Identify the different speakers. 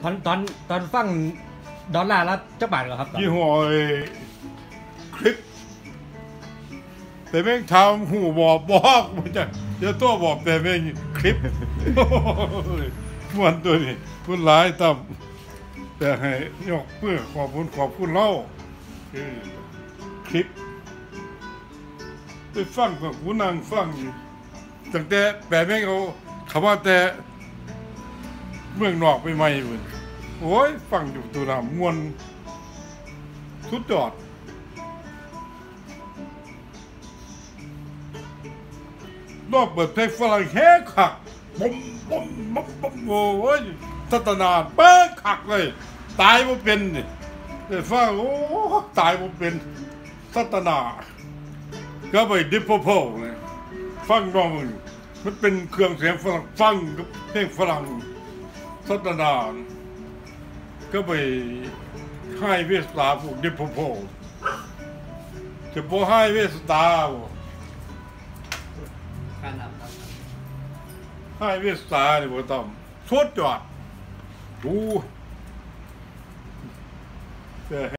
Speaker 1: ตอนฟังดอลลาร์ละจักบาทเหรอครับ
Speaker 2: ยี่ห้อคลิปแต่แม่งทำหูบอกมันจะตัวบอกแต่แม่งคลิปมันตัวนี้คุณหลายต่ำแต่ให้ยกเพื่อขอบคุณเล่าคลิปไปฟังกับกูนั่งฟังอยู่ตั้งแต่แต่แม่งเอาคำว่าแต่เมืองนอกไปใหม่เหมือนโอ้ยฟังอยู่ตัวน้ำมวนสุดยอดนอกเปิดเพลงฝรั่งแฮ่ขักบุ้มโอ้ยทัตนาเป๊ะขักเลยตายมาเป็นนี่แต่ฟังโอ้ตายมาเป็นทัตนาก็ไปดิปโพเนี่ยฟังน้องมันเป็นเครื่องเสียงฝรั่งฟังกับเพลงฝรั่งทัตนาก็ไปให้เวสตาพวกดิปโพจะพอให้เวสตาให้เวสตาเนี่ยบ่ต้องสุดยอดดู